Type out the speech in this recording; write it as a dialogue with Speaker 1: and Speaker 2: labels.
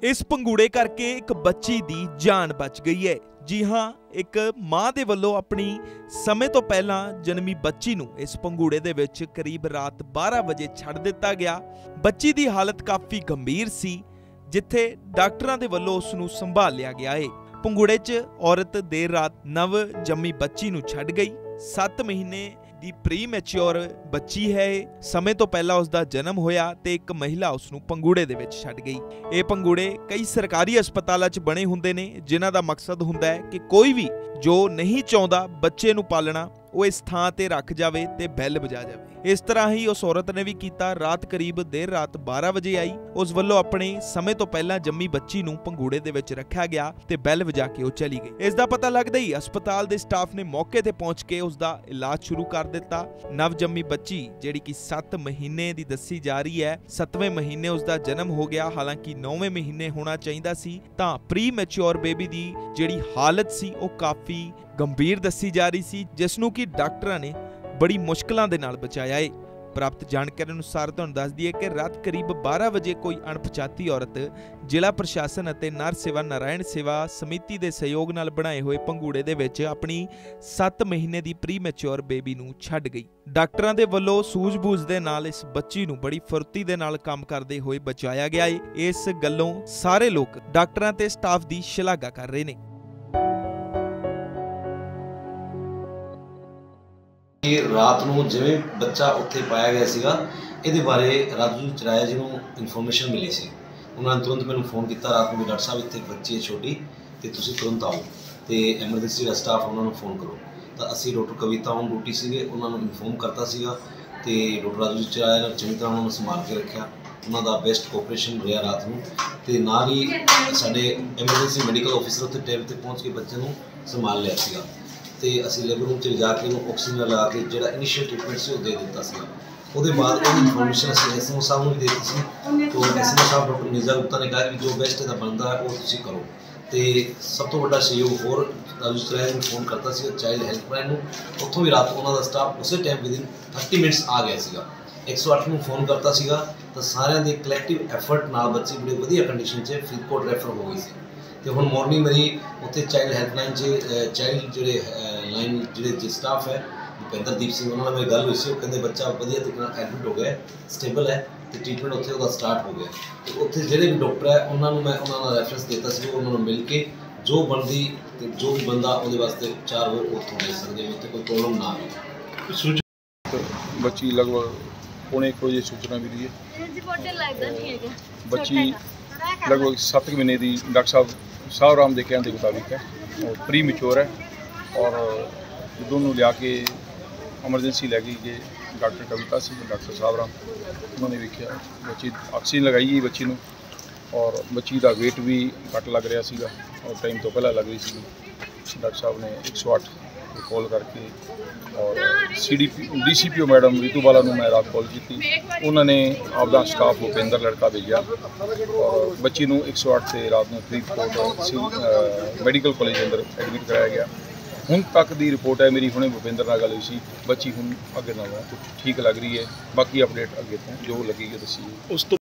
Speaker 1: इस पंगूड़े करके एक बच्ची दी जान बच गई है। जी हाँ, एक मां दे वल्लों अपनी समय तो पहला जन्मी बच्ची नूं इस पंगूड़े दे विच करीब रात 12 वजे छड़ दिता गया। बच्ची दी हालत काफ़ी गंभीर सी, जिथे डॉक्टरां दे वल्लों उस नूं संभाल लिया गया है। पंगूड़े च औरत देर रात नव जम्मी बच्ची नूं छड़ गई। 7 महीने दी प्री मैच्योर बच्ची है। समय तो पहला उसका जन्म होया ते एक महिला उसनूं पंगूड़े दे विच छड़ गई। ये पंगूड़े कई सरकारी अस्पतालों च बने हुंदे ने, जिन्हां दा मकसद हुंदा है कि कोई भी जो नहीं चाहुंदा बच्चे नूं पालना वो इस थां ते रख जावे ते बैल बजा जावे। इस तरह ही उस औरत ने भी कीता। रात करीब देर रात 12 वजे आई। उस वल्लों अपने समय तो पहला जम्मी बच्ची नूं पंगूड़े दे विच रखा गया ते बैल वजा के वो चली गई। इसदा पता लगदे ही अस्पताल दे स्टाफ ने मौके ते पहुंच के उसदा इलाज शुरू कर दिता। नव जम्मी बच्ची जिहड़ी कि 7 महीने दी दसी जा रही है, 7वें महीने उसदा जन्म हो गया, हालांकि 9वें महीने होना चाहिदा सी। तां प्री मैच्योर बेबी दी जिहड़ी हालत सी वो काफ़ी गंभीर दसी जा रही सी, जिसनूं कि डॉक्टरां ने बड़ी मुश्किलों के नाल बचाया है। प्राप्त जानकारी अनुसार तुहानूं दस दईए कि रात करीब 12 वजे कोई अणपछाती औरत जिला प्रशासन और नर सेवा नारायण सेवा समिति के सहयोग नाल बनाए हुए पंगूड़े दे विच अपनी 7 महीने की प्री मैच्योर बेबी नूं छड्ड गई। डॉक्टरां दे वल्लों सूझबूझ दे नाल इस बच्ची नूं बड़ी फुर्ती दे नाल काम करदे होए बचाया गया है। इस गल्लों सारे लोग डॉक्टरां ते स्टाफ की शलाघा कर रहे हैं।
Speaker 2: रात को जिवें बच्चा उत्थे पाया गया सीगा, इहदे बारे राजू चराया जी नूं इन्फॉर्मेशन मिली सी। उन्होंने तुरंत मैंने फोन किया रात को भी, डॉक्टर साहब इत्थे बच्ची है छोटी तो तुसीं तुरंत आओ तो एमरजेंसी का स्टाफ उन्होंने फोन करो। तो असी डॉक्टर कविता ऑन ड्यूटी से उन्होंने इन्फॉर्म करता सीगा तो डॉक्टर राजू चराया ने चंगी तरह उन्होंने संभाल के रखा। उन्होंने बेस्ट कोऑपरेशन रहा रात को, तो नाल ही साडे एमरजेंसी मैडिकल ऑफिसर उत्थे टाइम पर पहुँच के बच्चे को संभाल लिया सीगा। तो असी लेबर रूम च जाके ऑक्सीजन लगा के जो इनिशियल ट्रीटमेंट से दे दिता सी। उसके बाद वो इन्फॉर्मेशन असी एस एम ओ साहब को भी दी सी। तो एस एम ओ साहब डॉक्टर निजा गुप्ता ने कहा कि जो बेस्ट इहदा बनता है वो तुसीं करो। तो सब तो बड़ा सहयोग होर राजू चराया ने फोन करता सी चाइल्ड हेल्पलाइन में, उत्थों भी रात उन्होंने स्टाफ उस टाइम विदिन 30 मिनट्स आ गया सीगा। 108 में फोन करता सीगा तो सारिਆਂ ਦੇ कलैक्टिव एफर्ट नाल बच्ची बड़ी वधिया कंडीशन च फरीदकोट रैफर हो गई सी। तो हुण मॉर्निंग मेरी उत्थे चाइल्ड हेल्पलाइन च चाइल्ड जोड़े लाइन जो स्टाफ है भुपेंद्रदीप सिंह उन्होंने मेरी गल हुई सी। वो कहते बच्चा वधिया तरीके नाल एडमिट हो गया, स्टेबल है तो ट्रीटमेंट उत्थे उहदा स्टार्ट हो गया। तो उत्थे जिहड़े भी डॉक्टर है उन्होंने मैं उन्होंने रैफरेंस देता सी, उन्होंने मिल के जो बनती जो भी बंदा उहदे वास्ते उपचार हो उत्थों दे सकदे, उत्थे कोई प्रॉब्लम ना आए।
Speaker 3: बच्ची लगभग 1:15 बजे सूचना मिली है। बच्ची लगभग 7 महीने की डॉक्टर साहब राम के कहने के मुताबिक है और प्री मैच्योर है। और दोनों लिया के एमरजेंसी लै गई कि डॉक्टर कविता सिंह डॉक्टर साहब राम उन्होंने देखा बच्ची ऑक्सीजन लगाई गई बच्ची नूं, और बच्ची का वेट भी घट लग रहा सीगा और टाइम तो पहला लग रही सी। डॉक्टर साहब ने 108 कॉल करके और DCPO मैडम रितू बाला नूं मैं रात कॉल की, उन्होंने आपका स्टाफ भूपेंद्र लड़का भेजा और बच्ची नूं 108 से रात में फरीदकोट मैडिकल कॉलेज अंदर एडमिट कराया गया। हुण तक दी रिपोर्ट है मेरी, हुणे भूपेंद्र नाल गल हुई सी, बच्ची हुण अगे नालों ठीक लग रही है। बाकी अपडेट अगे तो जो लगेगी दसी।